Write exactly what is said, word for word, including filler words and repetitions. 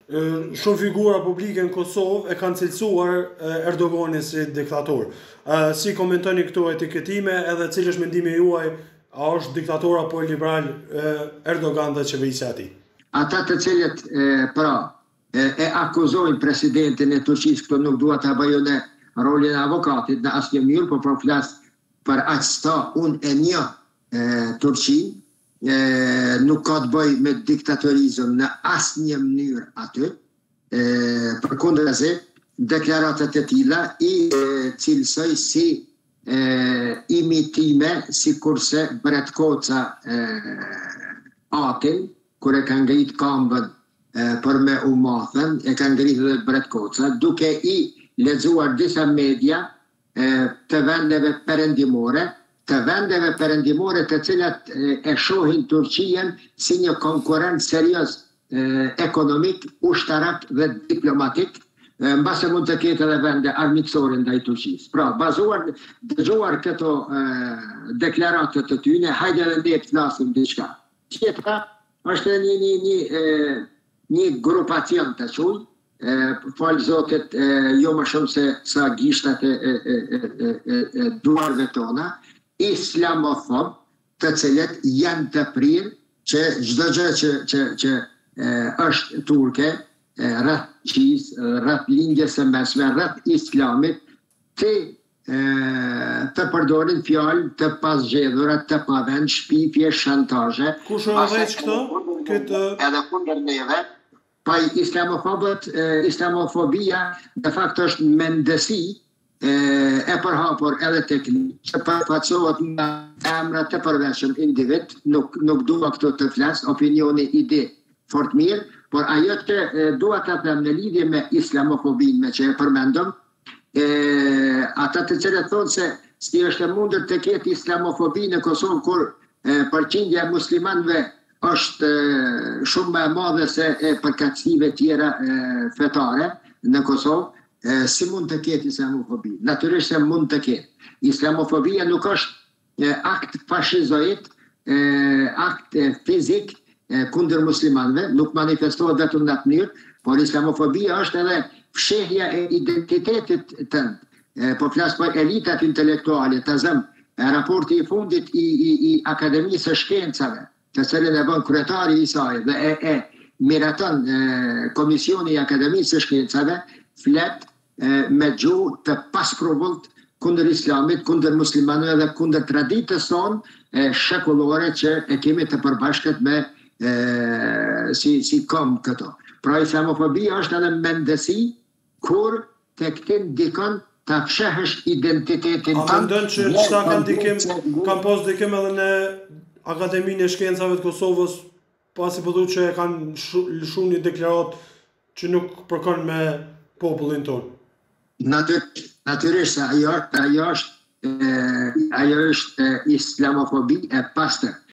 Shumë figura publike në Kosovë e kanë cilësuar Erdoganin si diktator. Si komentoni këto etiketime edhe cili është mendimi juaj, a është diktator apo liberal Erdogan dhe qeverisja e tij? Ata të cilët pra e akuzojnë presidentin e Turqisë, këto nuk dua ta bëjë në rolin e avokatit në asnjë mënyrë, por po flas për aq sa unë e njoh Turqinë. Nuk ka të bëj me diktatorizëm në asnjë mënyrë aty, përkundrazi deklaratat e tilla i cilësoj si imitime, sikurse Bret Koca atin, kur e ka ngrit këmbën për me u mathën, e ka ngrit edhe Bret Koca, duke i lexuar disa media të vendeve perëndimore, të vendeve perëndimore të cilat e shohin Turqinë si një konkurrent serioz ekonomik, ushtarak dhe diplomatik, mbase mund të ketë edhe vende armiqësore ndaj Turqisë. Pra, bazuar dëgjuar këto deklaratë të tyre, hajde edhe ne të flasim diçka. Tjetra është një një një një grupacion të quaj, falë Zotit, jo më shumë se sa gishtat e duarve tona, islamofob, të cilët janë të prirë që çdo gjë që, që, që e, është turke, rreth qisë, rreth lindjes së mesme, rreth islamit, të, e, të përdorin fjalë të pasgjedhura, të pavend, shpifje, shantazhe. Kush e rreth këto? Këtë... Edhe kundër neve. Pa islamofobët, islamofobia de facto është mendësi e përhapur edhe teknik, që përfaqësohet nga emra të përveçëm individ, nuk, nuk dua këto të flas, opinioni, ide, fort mirë, por ajo që dua të them në lidhje me islamofobinë me që e përmendëm, ata të cilët thonë se si është e mundur të ketë islamofobi në Kosovë kur përqindja e muslimanëve është shumë më e madhe se e përkatësive tjera fetare në Kosovë. Si mund të ketë islamofobi? Natyrisht se mund të ketë. Islamofobia nuk është akt fashizoid, akt fizik kundër muslimanëve, nuk manifestohet vetëm në atë mënyrë, por islamofobia është edhe fshehja e identitetit tënd. Po flas për elitat intelektuale, të zëm, raporti i fundit i, i, i Akademisë së Shkencave, të cilën e bën kryetari i saj dhe e, e miraton Komisioni i Akademisë së Shkencave, flet me gjuhë të pasprovullt kundër islamit, kundër muslimanëve dhe kundër traditës tonë shekullore që e kemi të përbashkët me e, si, si kom këto. Pra islamofobia është edhe mendësi kur të këtin dikon të fshehësh identitetin. A mendon që qëta kam dikim, kam pas dikim edhe në Akademinë e Shkencave të Kosovës, pasi po thu që kanë lëshu një deklarat që nuk përkon me popullin tonë? Natyrisht, ajo është, ajo është, ajo është islamofobi e pastër.